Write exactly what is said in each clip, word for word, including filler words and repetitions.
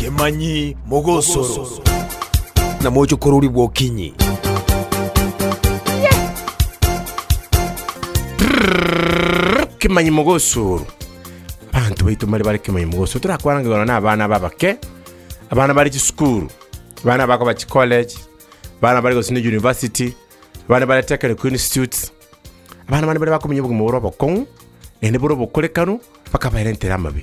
Kemanyi Mogosoro na mojo koruri bwokinyi Kemanyi Mogosoro bantu baitu mali bari Kemanyi Mogosoro turakwarangana n'abana babake abana bari school abana bako ba college abana bari go sini university abana bari technical institute abana bari bari bakomenye bwo mu bokon ene boro bokolekano bakabairentera mabi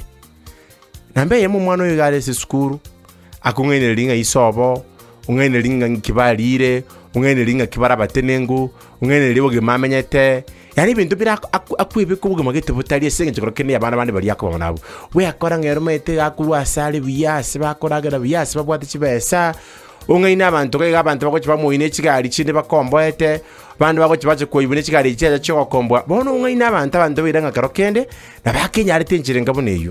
nambe yemu mwana oyo gare se school akungene linga isobo ungene linga kibalire ungene linga kibara batenengu ungene libo gemamenyete yani bintu bira akwibe kubuga magete butari esenge chikoro kene abana bandi bari yakoma nabo we akora ngero mete akuwa sale biyase bakoraga biyase babwate kibesa ungene abantu kega abantu bako kibamuine kigali kinde bakomboete bandi bako kibaje koibune kigali cyeje cyo kombwa bono ungene abantu abantu biranga karokende nabakenya ari tenjire ngabone iyo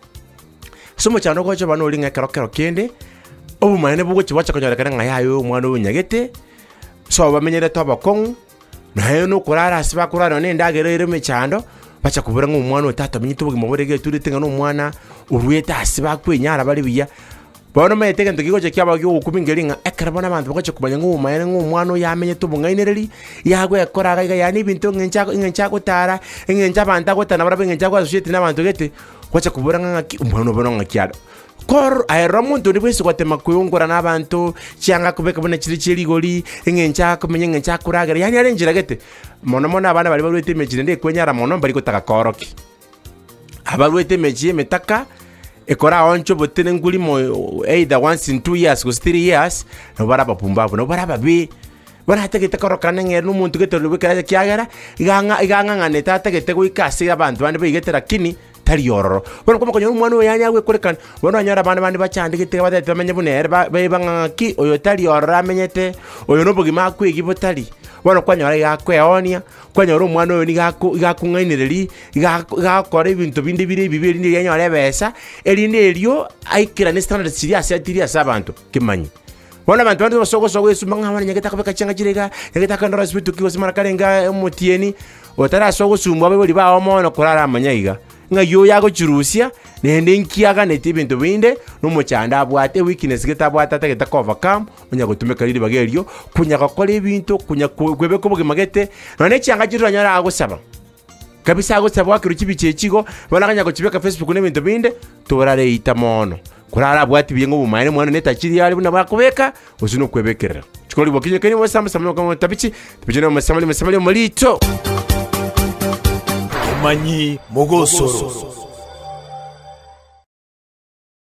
somo cyano ko cyo bano linga karokero kende obu mane bugo kibacha konyara kana yayo umwana w'unyagete so bamenyere to bakon nayo no kurara siba kurara ne ndagerere me cyando bacha kubura nk'umwana utata menye tubuge muborege turitenga no mwana urweta asiba kwenyara bari biya bono metege ndugigo cyo kyaba cyo kubingelinga ekarabona abantu bako kumanya nk'umwana nk'umwana yamenye tubungainereri yagwe yakoraga yani ibintu ngenchako ngenchako tara ngencha banta gotana barabe ngenchako associate n'abantu gete kwacha kubura ngaki umwana bono ngakyara kor aeromuntu nibwese kwatema kuyungura n'abantu cyanga kubeka bona kiri kiri goli ngencha kumenye ngencha kuraga yani arenjira gete mono mono abana bari barwete mejire ndi kwenyara mono bari gutaka koroki abarwete mejiye metaka ekora oncho botene nguli mo either once in two years or three years no baraba pumbavu no baraba bi bana tegete korokana ngere n'umuntu gete rubekera kyagara iganga iganga ngane tata gete kuikasi abantu bandi bigetera kini tari yororo bono koma konyo umwana oyanya we korekana bono anyara abantu bandi bacandikite batete bamenye bunere bayibanga ki oyo tari yororo amenyete oyo no bugima kwigi botari bono kwanyora yakweonia kwanyora umwana oyo ni gaku gakungainireri gakora ibintu bindi biri bibiri ndi yanyora besa elinde elio aikira ne standard serious atiri asabantu Kemanyi bona abantu bandi basoko soko esumba nk'abana nyageta kabeka cyanga kirega nyageta kandora sibitu kiwose marakarenga mutieni otara soko sumba bari bawo mono kurara amanyayiga nga yo yago churusia nende nkiaga neti ibintu binde n'umucyanda abwate weakness geta abwata tageta overcome unya gutumeka riri bageryo kunya gakora ibintu kunya kwebe ko buge magete none cyanga kiranyara agusaba kabisa agusaba wakiru kibice kigo banakanya ko kibeka Facebook n'ibintu binde turare itamono kurara abwate biye ng'ubumane mwana neta kiri yari buna bakubeka uzino kwebekera chikori bokinye kani wasamba samwe ko tabici tubijene mu masamali masamali mulito Kemanyi Mogosoro.